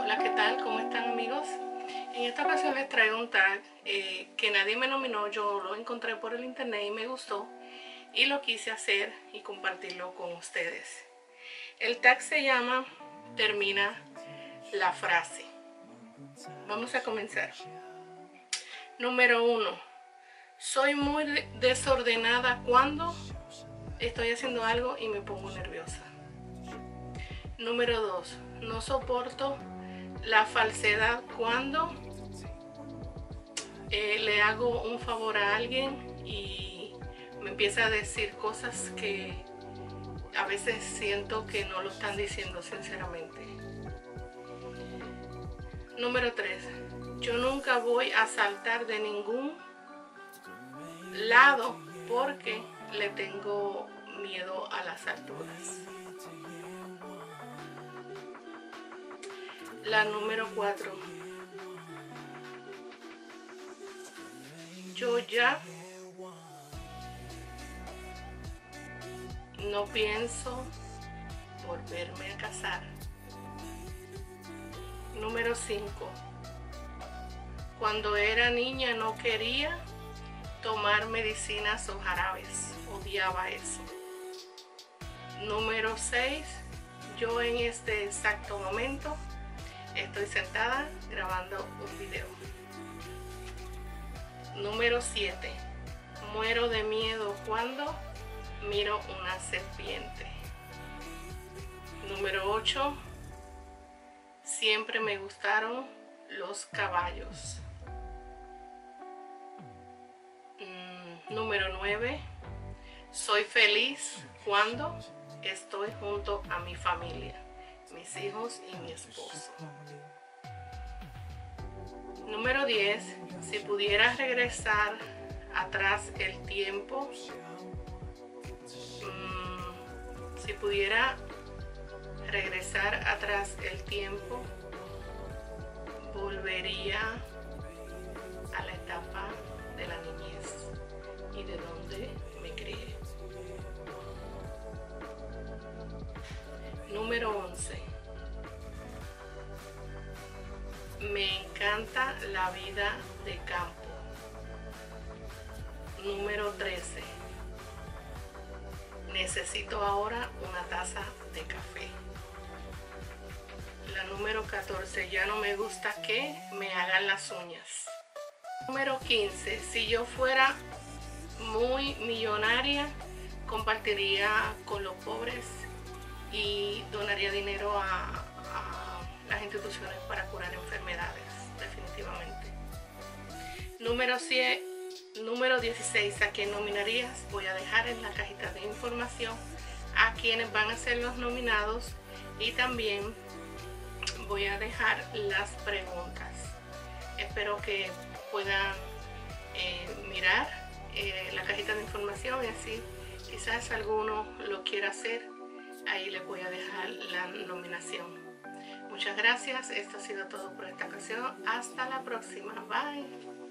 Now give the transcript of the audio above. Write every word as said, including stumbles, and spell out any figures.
Hola, ¿qué tal? ¿Cómo están, amigos? En esta ocasión les traigo un tag eh, que nadie me nominó. Yo lo encontré por el internet y me gustó y lo quise hacer y compartirlo con ustedes. El tag se llama Termina la frase. Vamos a comenzar. Número uno. Soy muy desordenada cuando estoy haciendo algo y me pongo nerviosa. Número dos. No soporto la falsedad cuando eh, le hago un favor a alguien y me empieza a decir cosas que a veces siento que no lo están diciendo sinceramente. Número tres. Yo nunca voy a saltar de ningún lado porque le tengo miedo a las alturas. La número cuatro. Yo ya no pienso volverme a casar. Número cinco. Cuando era niña no quería tomar medicinas o jarabes. Odiaba eso. Número seis. Yo en este exacto momento estoy sentada grabando un video. Número siete. Muero de miedo cuando miro una serpiente. Número ocho. Siempre me gustaron los caballos. Mm, número nueve. Soy feliz cuando estoy junto a mi familia, mis hijos y mi esposo. Número diez. Si pudiera regresar atrás el tiempo, mmm, si pudiera regresar atrás el tiempo, volvería a la etapa de la niñez y de donde me crié. Número once. Me encanta la vida de campo. Número trece. Necesito ahora una taza de café. La número catorce. Ya no me gusta que me hagan las uñas. Número quince. Si yo fuera muy millonaria, compartiría con los pobres y donaría dinero a, a las instituciones para curar enfermedades, definitivamente. Número cien, número dieciséis. ¿A quién nominarías? Voy a dejar en la cajita de información a quienes van a ser los nominados y también voy a dejar las preguntas. Espero que puedan eh, mirar eh, la cajita de información y así quizás alguno lo quiera hacer. Ahí les voy a dejar la nominación. Muchas gracias. Esto ha sido todo por esta ocasión. Hasta la próxima. Bye.